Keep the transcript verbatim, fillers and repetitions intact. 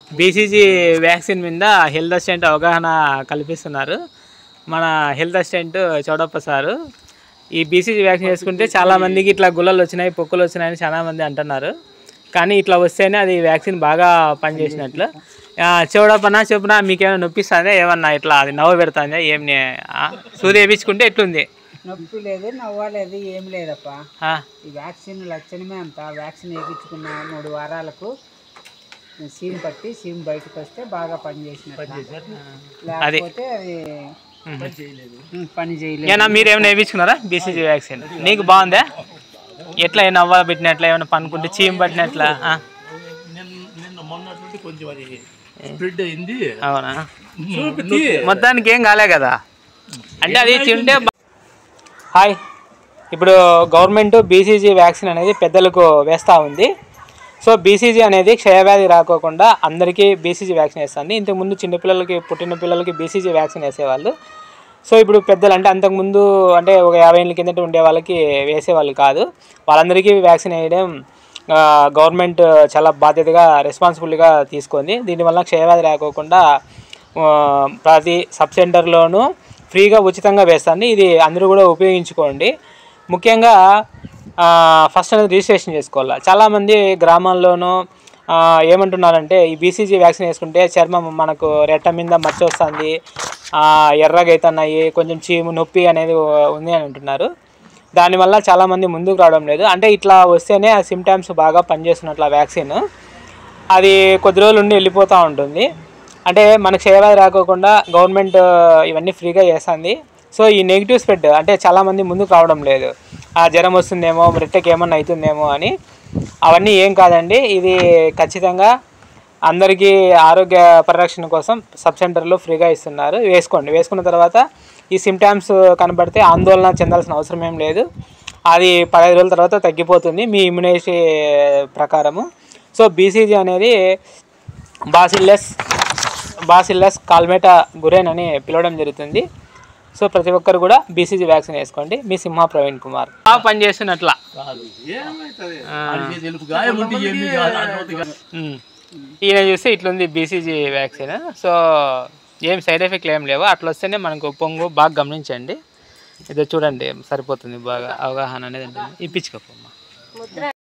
BCG vaccine మీద health assistant అవగాహన కల్పిస్తున్నారు మన హెల్త్ అసిస్టెంట్ చౌడప్ప సారు. ఈ బీసీజీ వ్యాక్సిన్ వేసుకుంటే చాలామందికి ఇట్లా గుల్లలు వచ్చినాయి, పొక్కులు వచ్చినాయని చాలామంది అంటున్నారు. కానీ ఇట్లా వస్తేనే అది వ్యాక్సిన్ బాగా పనిచేసినట్లు. చౌడప్పనా చెప్పునా మీకేమైనా నొప్పిస్తుందా? ఏమన్నా ఇట్లా అది నవ్వు పెడుతుందా? ఏం సూది వేయించుకుంటే ఎట్లుంది? నొప్పి లేదు, నవ్వలేదు, ఏం లేదప్ప. ఈ వ్యాక్సిన్ లక్షణమే అంత. వ్యాక్సిన్ వేయించుకున్న మూడు వారాలకు సీమ్ పట్టి సీమ్ బయటకు వస్తే బాగా పనిచేసినట్టు, లేకపోతే అది పని చేయలేదు. ఏనా మీరు ఏమైనా వేయించుకున్నారా బీసీజీ వ్యాక్సిన్? నీకు బాగుందా? ఎట్లా నవ్వ పెట్టినట్ల ఏమైనా పనుకుంటే చీమ్ పట్టినట్లా? అవునా? మొత్తానికి ఏం కాలే కదా? అంటే అది తింటే. హాయ్, ఇప్పుడు గవర్నమెంట్ బీసీజీ వ్యాక్సిన్ అనేది పెద్దలకు వేస్తూ ఉంది. సో బీసీజీ అనేది క్షయవ్యాధి రాకోకుండా అందరికీ బీసీజీ వ్యాక్సిన్ వేస్తుంది. ఇంతకుముందు చిన్నపిల్లలకి, పుట్టిన పిల్లలకి బీసీజీ వ్యాక్సిన్ వేసేవాళ్ళు. సో ఇప్పుడు పెద్దలు అంటే అంతకుముందు అంటే ఒక యాభై ఏళ్ళ కిందట ఉండే వాళ్ళకి వేసేవాళ్ళు కాదు. వాళ్ళందరికీ వ్యాక్సిన్ వేయడం గవర్నమెంట్ చాలా బాధ్యతగా, రెస్పాన్సిబుల్గా తీసుకుంది. దీనివల్ల క్షయవ్యాధి రాకోకుండా ప్రతి సబ్ సెంటర్లోనూ ఫ్రీగా ఉచితంగా వేస్తుంది. ఇది అందరూ కూడా ఉపయోగించుకోండి. ముఖ్యంగా ఫస్ట్ అనేది రిజిస్ట్రేషన్ చేసుకోవాలి. చాలామంది గ్రామాల్లోనూ ఏమంటున్నారంటే ఈ బీసీజీ వ్యాక్సిన్ వేసుకుంటే చర్మం మనకు రెట్ట మీద మచ్చ వస్తుంది, ఎర్రగా అవుతున్నాయి, కొంచెం చీము, నొప్పి అనేది ఉంది అని అంటున్నారు. దానివల్ల చాలామంది ముందుకు రావడం లేదు. అంటే ఇట్లా వస్తేనే ఆ సిమ్టమ్స్ బాగా పనిచేస్తున్నట్లు ఆ వ్యాక్సిన్ అది కొద్ది రోజులు ఉండి వెళ్ళిపోతూ ఉంటుంది. అంటే మనకు క్షయవ్యాధి రాకోకుండా గవర్నమెంట్ ఇవన్నీ ఫ్రీగా చేస్తుంది. సో ఈ నెగిటివ్ స్ప్రెడ్ అంటే చాలామంది ముందుకు రావడం లేదు. ఆ జ్వరం వస్తుందేమో, రెట్టకి ఏమన్నా అవుతుందేమో అని. అవన్నీ ఏం కాదండి. ఇది ఖచ్చితంగా అందరికీ ఆరోగ్య పరిరక్షణ కోసం సబ్ సెంటర్లో ఫ్రీగా ఇస్తున్నారు. వేసుకోండి. వేసుకున్న తర్వాత ఈ సిమ్టమ్స్ కనబడితే ఆందోళన చెందాల్సిన అవసరం ఏం లేదు. అది పదహైదు రోజుల తర్వాత తగ్గిపోతుంది మీ ఇమ్యూనిటీ ప్రకారము. సో బీసీజీ అనేది బాసిల్లస్ బాసిల్లస్ కాల్మేటా గురైన్ అని పిలవడం జరుగుతుంది. సో ప్రతి ఒక్కరు కూడా బీసీజీ వ్యాక్సిన్ వేసుకోండి. మీ సింహ ప్రవీణ్ కుమార్. బాగా పనిచేస్తున్నట్లా ఈయన చూస్తే ఇట్లుంది బీసీజీ వ్యాక్సిన్. సో ఏం సైడ్ ఎఫెక్ట్లు ఏం లేవు. అట్లా వస్తేనే మనకు పొంగు బాగా గమనించండి. ఇదో చూడండి, సరిపోతుంది. బాగా అవగాహన అనేది ఉంటుంది. ఇప్పించుకోమ్మా.